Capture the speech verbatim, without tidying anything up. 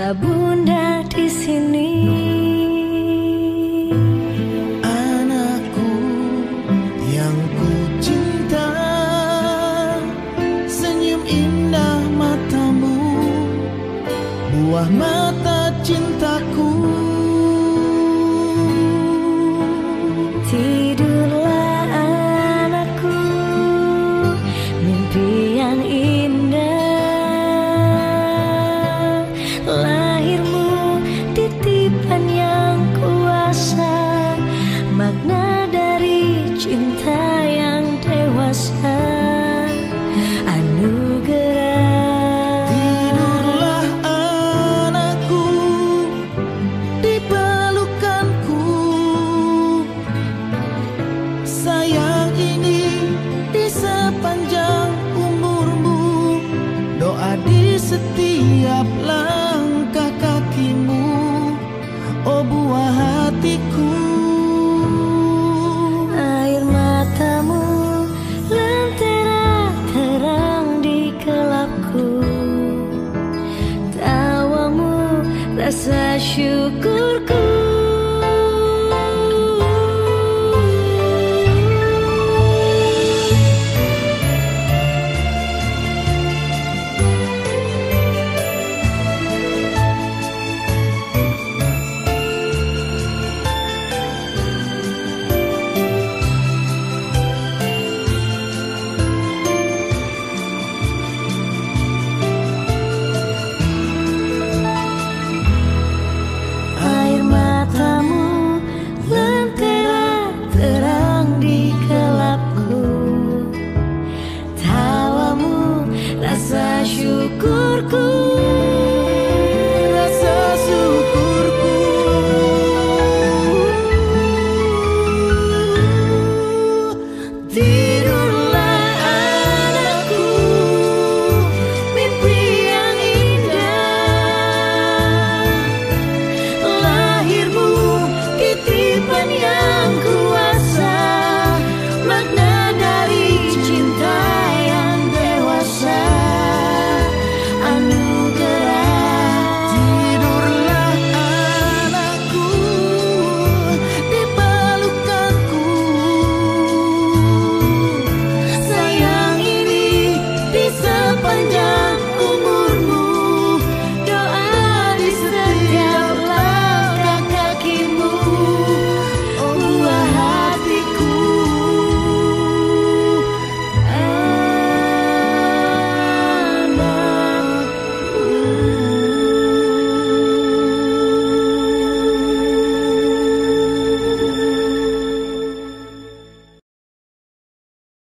Bunda di sini. Anakku yang ku cinta, senyum indah matamu, buah mata cintaku. Tidurlah anakku, mimpi yang indah. Lahirmu titipan yang kuasa, makna dari cinta yang dewasa. Anugerah. Tidurlah anakku di pelukanku, sayang ini di sepanjang umurmu, doa di setiap langkah kakimu, oh buah hatiku. Air matamu lentera terang di gelapku, tawamu rasa syukurku.